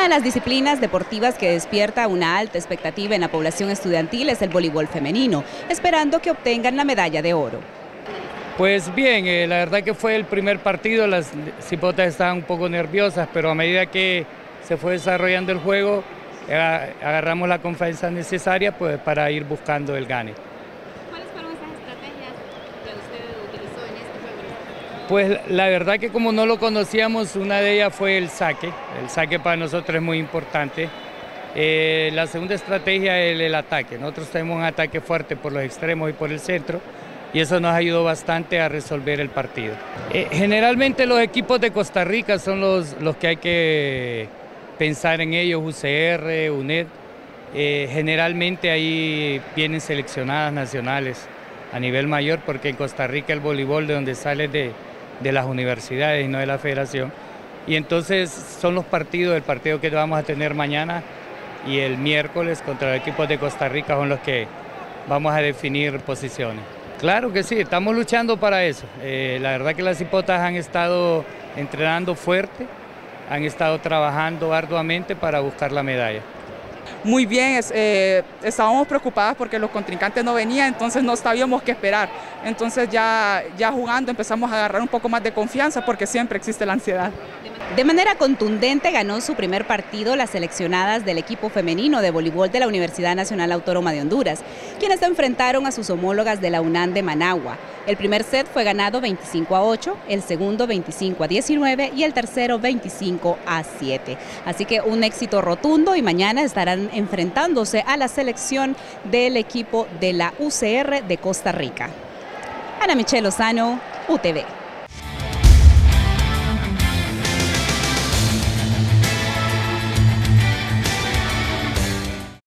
de las disciplinas deportivas que despierta una alta expectativa en la población estudiantil es el voleibol femenino, esperando que obtengan la medalla de oro. Pues bien, la verdad que fue el primer partido, las cipotas estaban un poco nerviosas, pero a medida que se fue desarrollando el juego, agarramos la confianza necesaria pues, para ir buscando el gane. ¿Cuáles fueron esas estrategias que usted utilizó en este juego? Pues la verdad que como no lo conocíamos, una de ellas fue el saque. El saque para nosotros es muy importante. La segunda estrategia es el ataque. Nosotros tenemos un ataque fuerte por los extremos y por el centro, y eso nos ayudó bastante a resolver el partido. Generalmente los equipos de Costa Rica son los que hay que pensar en ellos, UCR, UNED. Generalmente ahí vienen seleccionadas nacionales a nivel mayor, porque en Costa Rica el voleibol de donde sale de las universidades y no de la federación. Y entonces son los partidos, el partido que vamos a tener mañana y el miércoles contra los equipos de Costa Rica son los que vamos a definir posiciones. Claro que sí, estamos luchando para eso. La verdad que las cipotas han estado entrenando fuerte, han estado trabajando arduamente para buscar la medalla. Muy bien, estábamos preocupadas porque los contrincantes no venían, entonces no sabíamos qué esperar. Entonces ya jugando empezamos a agarrar un poco más de confianza porque siempre existe la ansiedad. De manera contundente ganó su primer partido las seleccionadas del equipo femenino de voleibol de la Universidad Nacional Autónoma de Honduras, quienes se enfrentaron a sus homólogas de la UNAM de Managua. El primer set fue ganado 25-8, el segundo 25-19 y el tercero 25-7. Así que un éxito rotundo y mañana estarán enfrentándose a la selección del equipo de la UCR de Costa Rica. Ana Michelle Lozano, UTV.